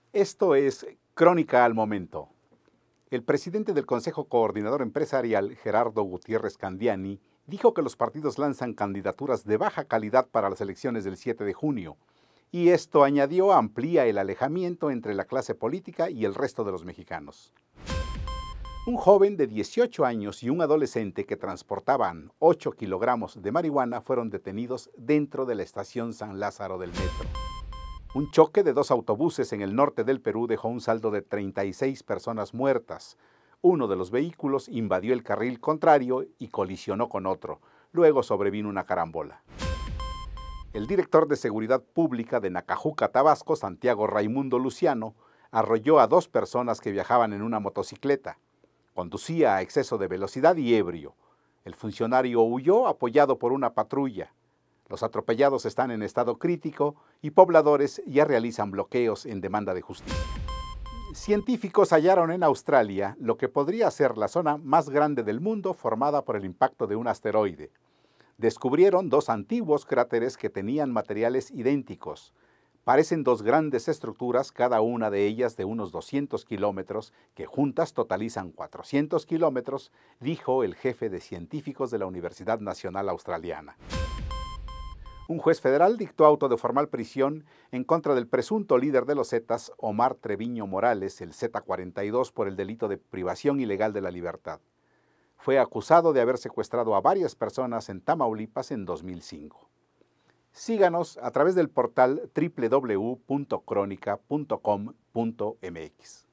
Esto es Crónica al Momento. El presidente del Consejo Coordinador Empresarial, Gerardo Gutiérrez Candiani, dijo que los partidos lanzan candidaturas de baja calidad para las elecciones del 7 de junio, y esto, añadió, amplía el alejamiento entre la clase política y el resto de los mexicanos. Un joven de 18 años y un adolescente que transportaban 8 kilogramos de marihuana fueron detenidos dentro de la estación San Lázaro del metro. Un choque de dos autobuses en el norte del Perú dejó un saldo de 36 personas muertas. Uno de los vehículos invadió el carril contrario y colisionó con otro. Luego sobrevino una carambola. El director de Seguridad Pública de Nacajuca, Tabasco, Santiago Raimundo Luciano, arrolló a dos personas que viajaban en una motocicleta. Conducía a exceso de velocidad y ebrio. El funcionario huyó apoyado por una patrulla. Los atropellados están en estado crítico y pobladores ya realizan bloqueos en demanda de justicia. Científicos hallaron en Australia lo que podría ser la zona más grande del mundo formada por el impacto de un asteroide. Descubrieron dos antiguos cráteres que tenían materiales idénticos. Parecen dos grandes estructuras, cada una de ellas de unos 200 kilómetros, que juntas totalizan 400 kilómetros, dijo el jefe de científicos de la Universidad Nacional Australiana. Un juez federal dictó auto de formal prisión en contra del presunto líder de los Zetas, Omar Treviño Morales, el Z42, por el delito de privación ilegal de la libertad. Fue acusado de haber secuestrado a varias personas en Tamaulipas en 2005. Síganos a través del portal www.cronica.com.mx.